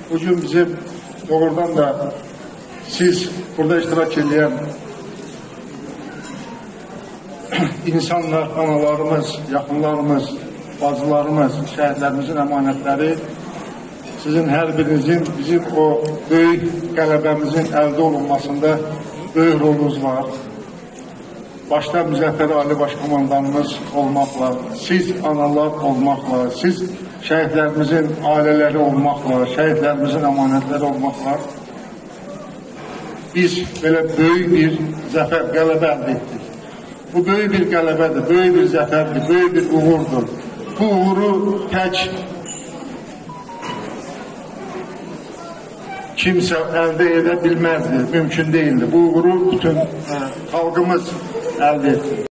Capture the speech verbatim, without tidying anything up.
Bugün bizim doğrudan da siz burada iştirak edən insanlar, analarımız, yaxınlarımız, bacılarımız, şəhidlərimizin əmanətləri, sizin hər birinizin bizim o böyük qələbəmizin əldə olunmasında böyük rolunuz var. Başta Müzəffər Ali Başkomandanımız olmaqla, siz analar olmaqla, siz şəhidlərimizin ailələri olmaqla, şəhidlərimizin əmanətləri olmaqla biz belə böyük bir zəfər, qələbə əldə etdik. Bu böyük bir qələbədir, böyük bir zəfərdir, böyük bir uğurdur. Bu uğuru tək kimsə əldə edə bilməzdi, mümkün değildi. Bu uğuru bütün ə, xalqımız əldə etdi.